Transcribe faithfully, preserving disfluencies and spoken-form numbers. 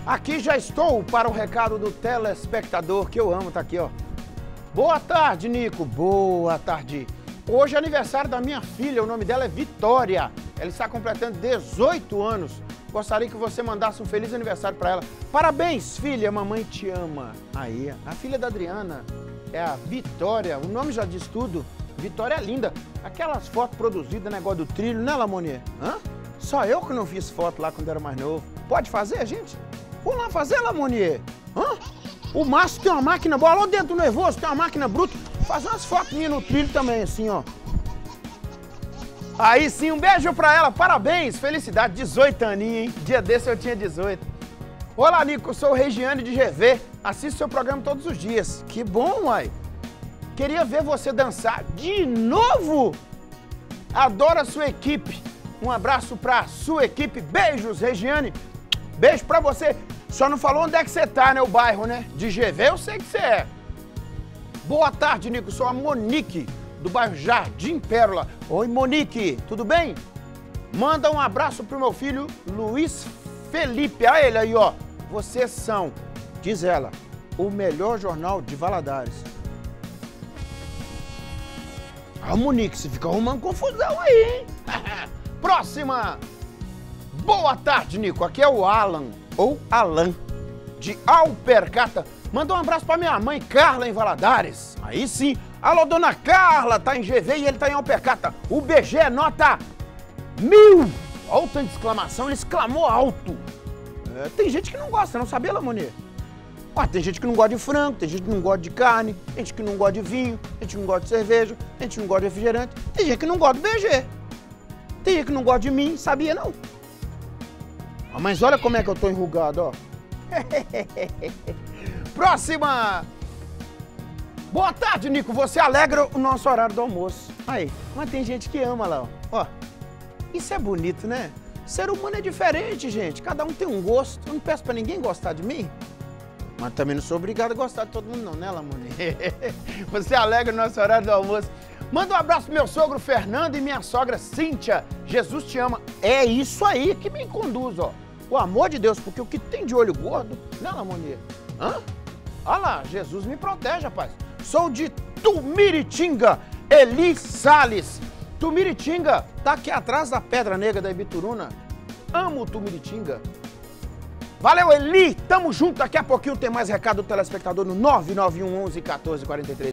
Aqui já estou para o recado do telespectador que eu amo, tá aqui, ó. Boa tarde, Nico. Boa tarde. Hoje é aniversário da minha filha, o nome dela é Vitória. Ela está completando dezoito anos. Gostaria que você mandasse um feliz aniversário para ela. Parabéns, filha, mamãe te ama. Aí, a filha da Adriana é a Vitória, o nome já diz tudo. Vitória é linda. Aquelas fotos produzidas, negócio do trilho, né, Lamonier? Hã? Só eu que não fiz foto lá quando era mais novo. Pode fazer, gente? Vamos lá fazer, Lamonier. Hã? O Márcio tem uma máquina boa, lá dentro do nervoso tem uma máquina bruta. Faz umas fotos minhas no trilho também, assim, ó. Aí sim, um beijo pra ela, parabéns, felicidade, dezoito aninhos, hein? Dia desse eu tinha dezoito. Olá, Nico, eu sou o Regiane de G V, assisto seu programa todos os dias. Que bom, uai. Queria ver você dançar de novo. Adoro a sua equipe. Um abraço pra sua equipe, beijos, Regiane. Beijo pra você. Só não falou onde é que você tá, né, o bairro, né? De G V eu sei que você é. Boa tarde, Nico, sou a Monique, do bairro Jardim Pérola. Oi, Monique, tudo bem? Manda um abraço pro meu filho Luiz Felipe. A ele aí, ó. Vocês são, diz ela, o melhor jornal de Valadares. Ah, Monique, você fica arrumando confusão aí, hein? Próxima! Boa tarde, Nico. Aqui é o Alan, ou Alan, de Alpercata. Manda um abraço pra minha mãe, Carla, em Valadares. Aí sim. Alô, dona Carla, tá em G V e ele tá em Alpercata. O B G é nota mil. Olha o tanto de exclamação, ele exclamou alto. É, tem gente que não gosta, não sabia, Lamonier? Ó, tem gente que não gosta de frango, tem gente que não gosta de carne, tem gente que não gosta de vinho, tem gente que não gosta de cerveja, tem gente que não gosta de refrigerante, tem gente que não gosta do B G. Tem gente que não gosta de mim, sabia não? Ah, mas olha como é que eu tô enrugado, ó. Próxima! Boa tarde, Nico. Você alegra o nosso horário do almoço. Aí, mas tem gente que ama lá, ó. Ó, isso é bonito, né? Ser humano é diferente, gente. Cada um tem um gosto. Eu não peço pra ninguém gostar de mim. Mas também não sou obrigado a gostar de todo mundo não, né, Lamoni? Você alegra o nosso horário do almoço. Manda um abraço pro meu sogro Fernando e minha sogra Cíntia. Jesus te ama. É isso aí que me conduz, ó. O amor de Deus, porque o que tem de olho gordo, né, Lamoni? Hã? Olha lá, Jesus me protege, rapaz. Sou de Tumiritinga, Eli Salles. Tumiritinga, tá aqui atrás da Pedra Negra da Ibituruna. Amo Tumiritinga. Valeu, Eli, tamo junto. Daqui a pouquinho tem mais recado do telespectador no nove nove um onze, quatorze quarenta e três.